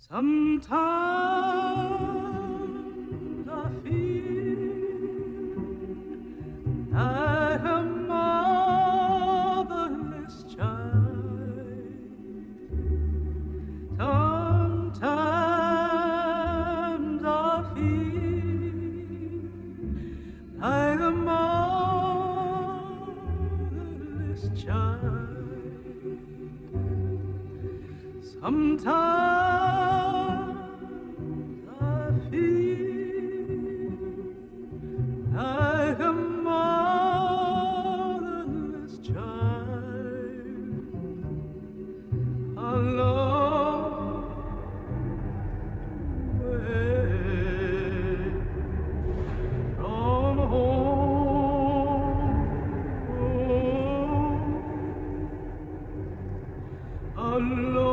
Sometimes I feel like a motherless child. Sometimes I feel like a motherless child. Sometimes I feel like a motherless child, alone away from home, alone.